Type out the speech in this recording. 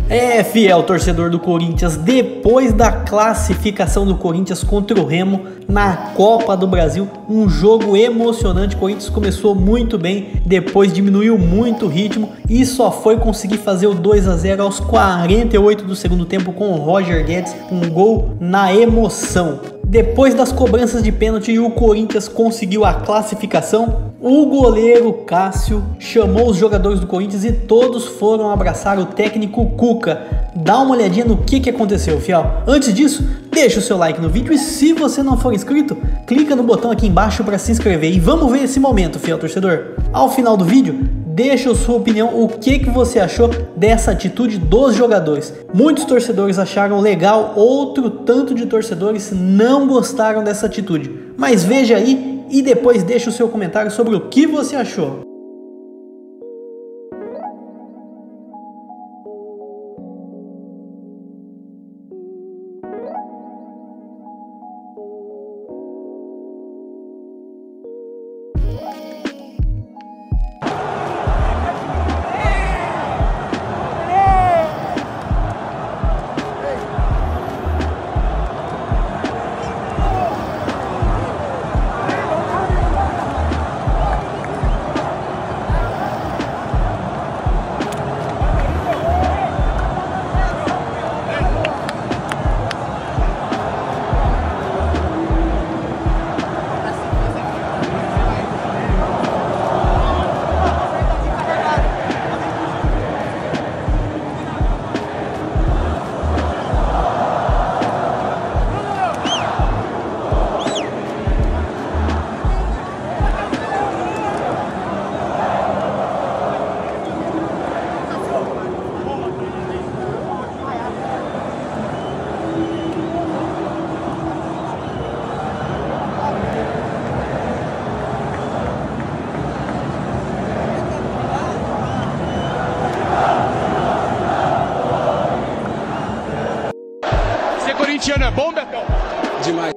É, fiel torcedor do Corinthians, depois da classificação do Corinthians contra o Remo na Copa do Brasil, um jogo emocionante. O Corinthians começou muito bem, depois diminuiu muito o ritmo e só foi conseguir fazer o 2-0 aos 48 do segundo tempo com o Roger Guedes, um gol na emoção. Depois das cobranças de pênalti, o Corinthians conseguiu a classificação. O goleiro Cássio chamou os jogadores do Corinthians e todos foram abraçar o técnico Cuca. Dá uma olhadinha no que aconteceu, fiel. Antes disso, deixa o seu like no vídeo e se você não for inscrito, clica no botão aqui embaixo para se inscrever. E vamos ver esse momento, fiel torcedor. Ao final do vídeo, deixa a sua opinião, o que você achou dessa atitude dos jogadores. Muitos torcedores acharam legal, outro tanto de torcedores não gostaram dessa atitude. Mas veja aí e depois deixa o seu comentário sobre o que você achou. Corintiano é bom, Betão? Demais.